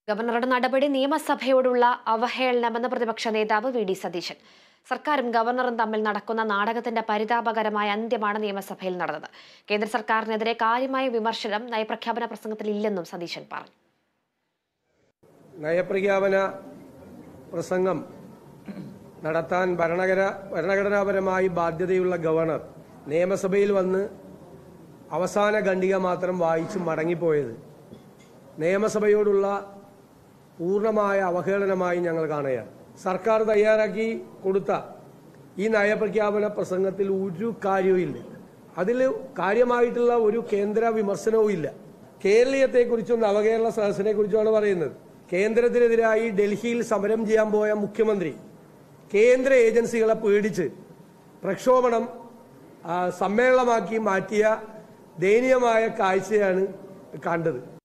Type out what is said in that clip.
ഗവർണറുടെ നടപടി നിയമസഭയോടുള്ള അവഹേളനമെന്ന് പ്രതിപക്ഷ നേതാവ് വി ഡി സതീശൻ. സർക്കാരും ഗവർണറും തമ്മിൽ നടക്കുന്ന നാടകത്തിന്റെ പരിതാപകരമായ അന്ത്യമാണ് നിയമസഭയിൽ നടന്നത്. കേന്ദ്ര സർക്കാരിനെതിരെ കാര്യമായ വിമർശനം നയപ്രഖ്യാപന പ്രസംഗത്തിൽ ഇല്ലെന്നും സതീശൻ പറഞ്ഞു. നയപ്രഖ്യാപന പ്രസംഗം നടത്താൻ ഭരണഘടനാപരമായി ബാധ്യതയുള്ള ഗവർണർ നിയമസഭയിൽ വന്ന് അവസാന ഖണ്ഡിക മാത്രം വായിച്ച് മടങ്ങിപ്പോയത് നിയമസഭയോടുള്ള പൂർണ്ണമായ അവഹേളനമായി ഞങ്ങൾ കാണുകയാണ്. സർക്കാർ തയ്യാറാക്കി കൊടുത്ത ഈ നയപ്രഖ്യാപന പ്രസംഗത്തിൽ ഒരു കാര്യവുമില്ല. അതിൽ കാര്യമായിട്ടുള്ള ഒരു കേന്ദ്ര വിമർശനവും ഇല്ല. കേരളീയത്തെക്കുറിച്ചും നവകേരള സദസ്സിനെ കുറിച്ചുമാണ് പറയുന്നത്. കേന്ദ്രത്തിനെതിരായി ഡൽഹിയിൽ സമരം ചെയ്യാൻ പോയ മുഖ്യമന്ത്രി കേന്ദ്ര ഏജൻസികളെ പേടിച്ച് പ്രക്ഷോഭണം സമ്മേളനമാക്കി മാറ്റിയ ദയനീയമായ കാഴ്ചയാണ് കണ്ടത്.